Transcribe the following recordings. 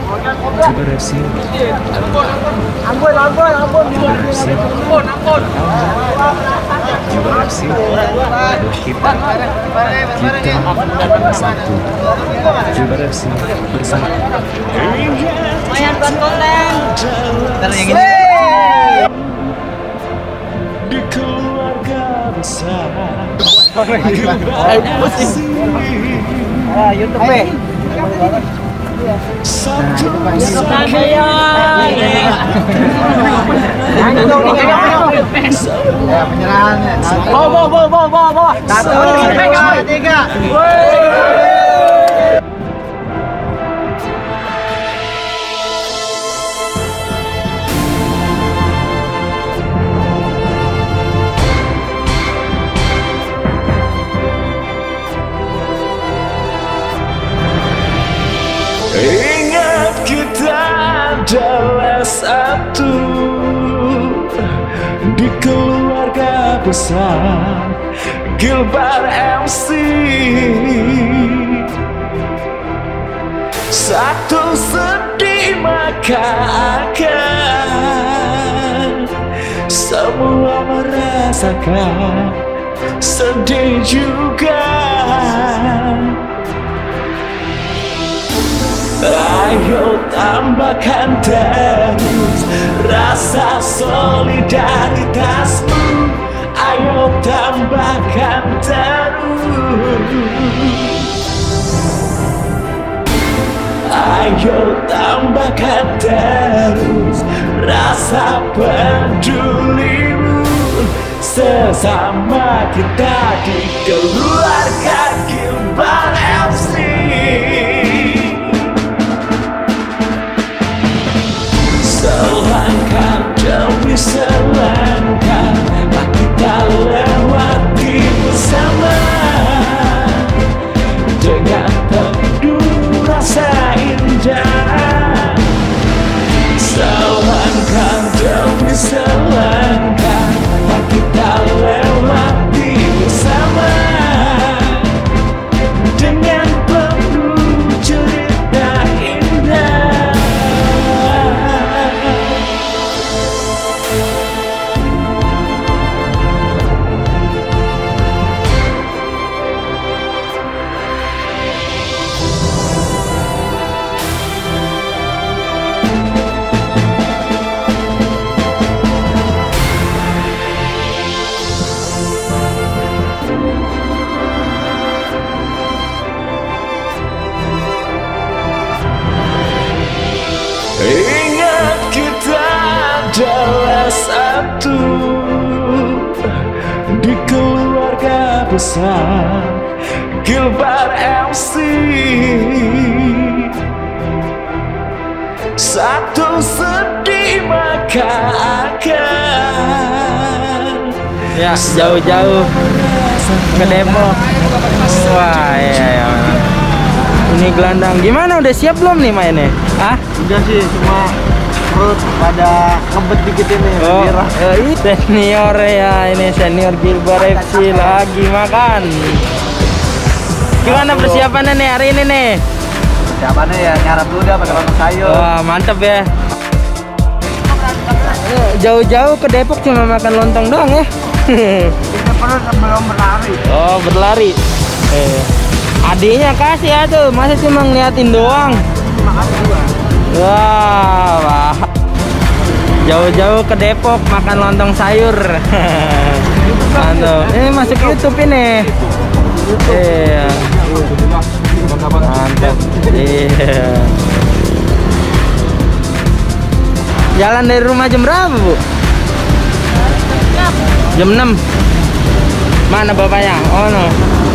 Gilbar FC Gilbar FC aduh kita satu Gilbar FC bersatu lumayan buat konten ntar yang ini di keluarga besar YouTube penyerahan bawa 1, 2, 3 Ingat kita adalah satu di keluarga besar Gilbar MC. Satu sedih maka akan semua merasakan sedih juga. Ayo tambahkan terus rasa solidaritasmu. Ayo tambahkan terus. Ayo tambahkan terus rasa pedulimu sesama kita di keluarga Gilbar FC. Selangkah demi selangkah kita lewati bersama dengan penuh rasa indah. Selangkah demi selangkah kita lewati bersama dengan penuh cerita indah. Ingat kita adalah satu di keluarga besar Gilbar MC. Satu sedih maka akan ya jauh-jauh ke Depok. Wah ya. Ini gelandang gimana, udah siap belum nih mainnya? Ah? Udah sih, cuma perut pada ngebet dikit ini. Oh, senior ya, ini senior Gilbar FC lagi makan. Gimana persiapannya nih hari ini nih? Persiapannya ya nyarap dulu dah pakai lontong sayur. Wah mantep ya. Jauh-jauh ke Depok cuma makan lontong doang ya? Kita perlu sebelum berlari. Oh berlari. Adiknya kasih ya tuh, masa cuma ngeliatin doang. Makan dua. Wah, jauh-jauh ke Depok makan lontong sayur. Mantap. Ini masuk YouTube ini. Iya. Mantap. Iya. Jalan dari rumah jam berapa, Bu? Jam 6. Mana bapaknya? Oh no.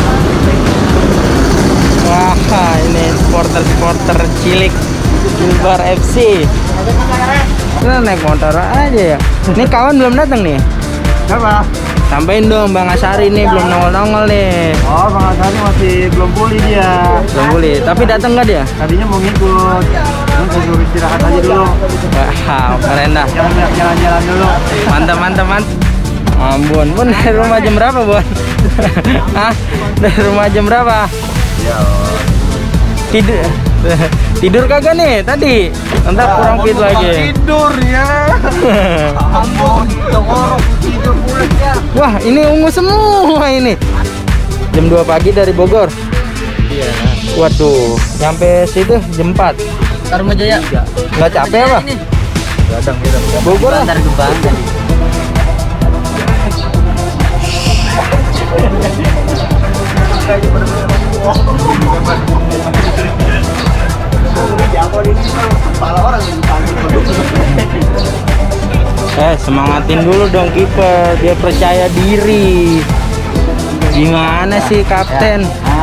Wah, ini supporter cilik Gilbar FC. Kita naik motor aja ya. Ini kawan belum datang nih. Siapa? Sampein dong Bang Asari nih, belum nongol-nongol nih. Oh, Bang Asari masih belum pulih dia. Belum pulih, tapi datang nggak dia? Tadinya mau ngikut. Terus saya suruh istirahat aja dulu. Wah, keren dah. Jalan-jalan dulu. Mantap. Ampun, Bun, dari rumah jam berapa, Bun? Hah? Dari rumah jam berapa? Ya, Tidur. Tidur kagak nih tadi? Ntar kurang fit lagi. Tidur ya. Ampun, tidur pulas ya. Wah, ini ungu semua ini. Jam 2 pagi dari Bogor. Iya. Waduh, sampai situ jam 4. Tarumajaya. Nggak capek apa? Gadang kita. Bogor lah. Antar Gebang tadi. Semangatin dulu dong kiper, dia percaya diri. Gimana sih kapten?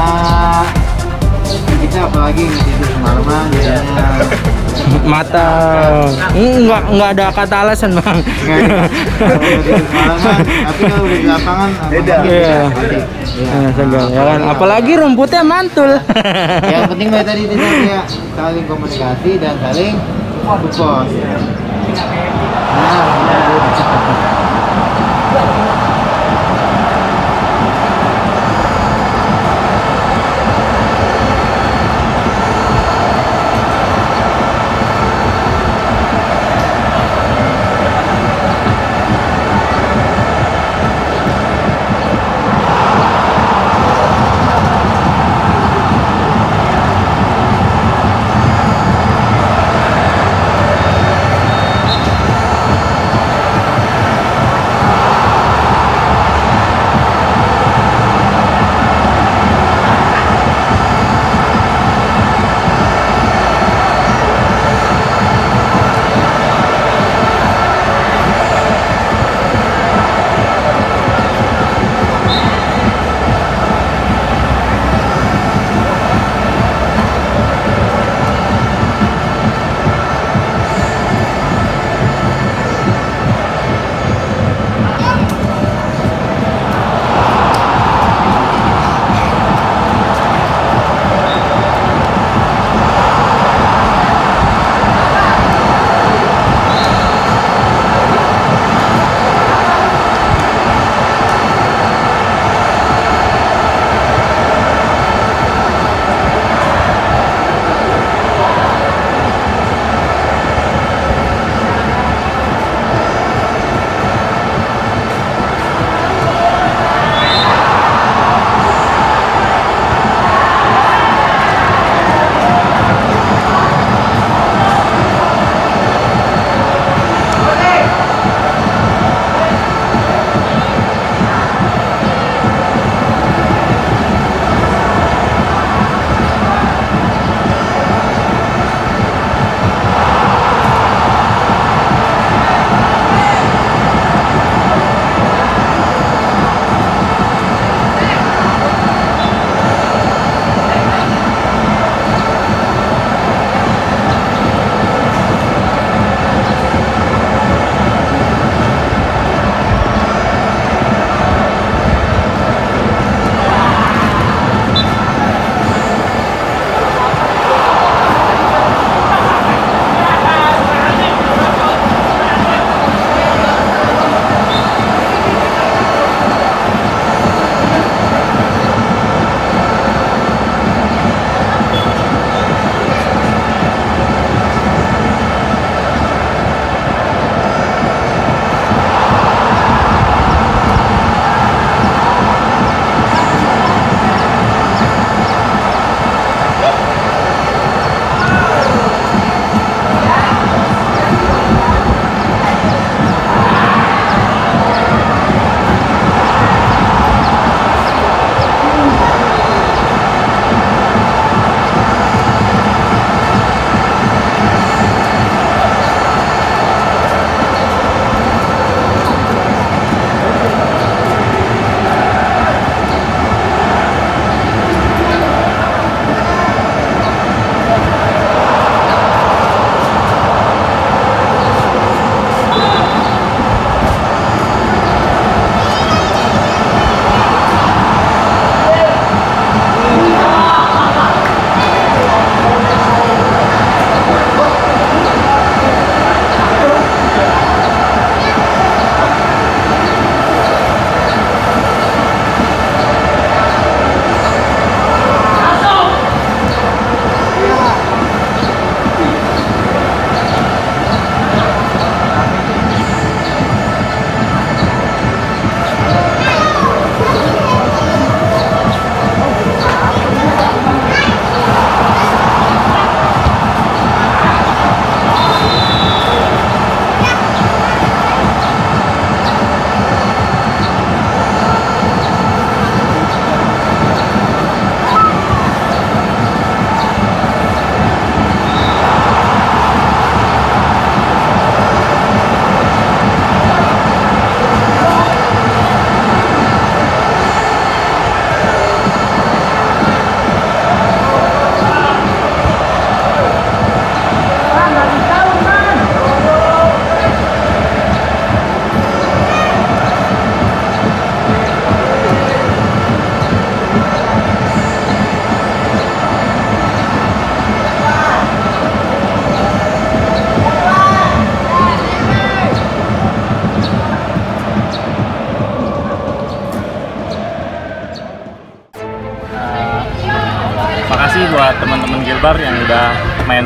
Kita apalagi tidur semalaman ya. Mata nggak ada kata alasan bang. Semalaman, tapi kalau udah di lapangan beda. Iya. Segar ya kan. Apalagi rumputnya mantul. Yang penting dari tadi kita ya saling komunikasi dan saling support.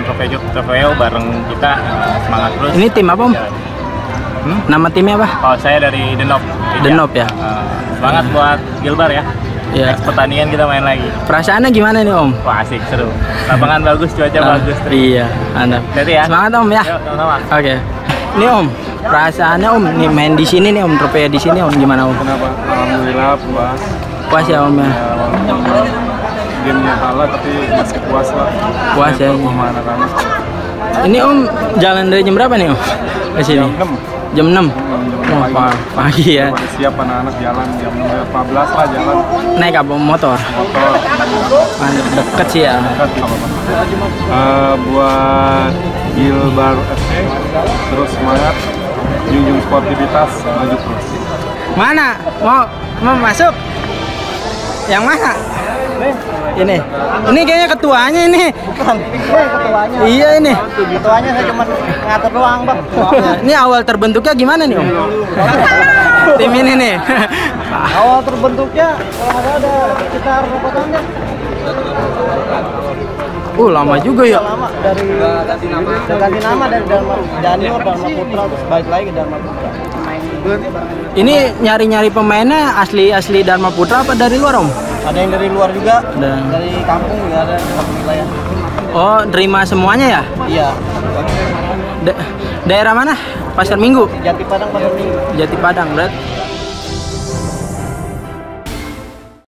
Trofeo bareng kita, semangat terus. Ini tim apa, Om? Nama timnya apa? Kalau saya dari Denop. Denop ya. Semangat buat Gilbar ya. Ya. Next pertandingan kita main lagi. Perasaannya gimana nih, Om? Wah, asik, seru. Lapangan bagus, cuaca bagus. Iya, mantap. Jadi ya. Semangat, Om ya. Yuk, sama-sama. Oke. Ini Om, perasaannya Om nih main di sini nih Om, Trofeo di sini Om, gimana Om? Kenapa? Alhamdulillah puas. Puas ya Om ya. Gamenya kalah tapi masih puas lah. Puas ya. Anak-anak. Ini Om jalan dari jam berapa nih Om? Ke sini? Jam 6. Oh, pagi ya. Pada siap anak-anak jalan jam 14 lah jalan. Naik apa motor? Motor. Mantap, deket sih ya. Buat Gilbar FC terus semangat, junjung sportivitas, maju terus. Mana? Mau masuk? Yang mana? Ini kayaknya ketuanya ini. Bukan, ketuanya. Iya ini. Ketuanya saya cuma ngatur doang, Bang. Ini awal terbentuknya gimana nih Om? Tim ini nih. Awal terbentuknya kalau ada sekitar berapa tahun ya? Lama juga ya. Lama dari ganti nama dari Dharma Janior, Dharma Putra terus balik lagi ke Dharma Putra. Ini nyari-nyari pemainnya asli Dharma Putra apa dari luar Om? Ada yang dari luar juga, Dan- dari kampung juga ada satu wilayah. Oh, terima semuanya ya? Iya, Daerah mana? Pasar Minggu. Jati Padang Pasar Minggu. Jati Padang, berarti